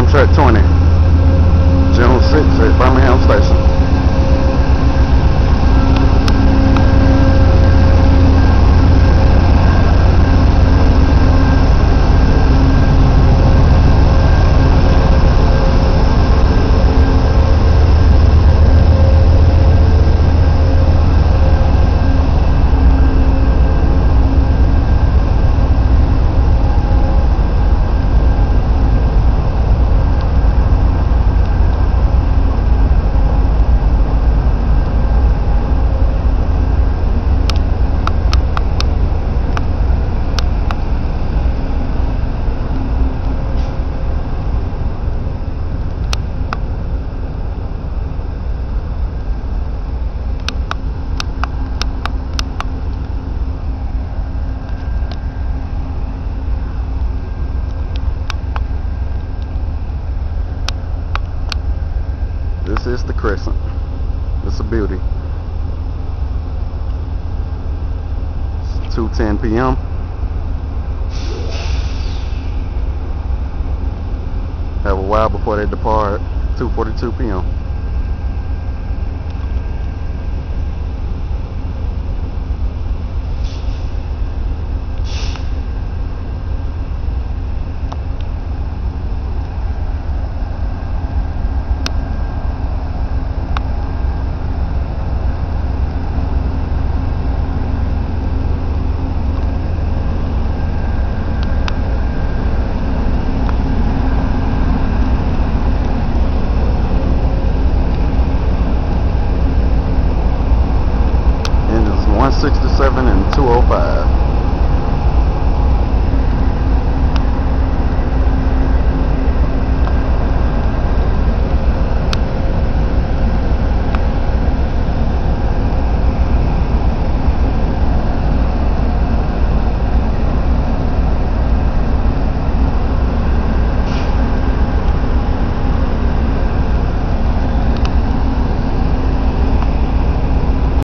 Amtrak 20, June 6th at Birmingham Station. This is the Crescent. It's a beauty. It's 2:10 p.m. Have a while before they depart. 2:42 p.m. And it's 167 and 205.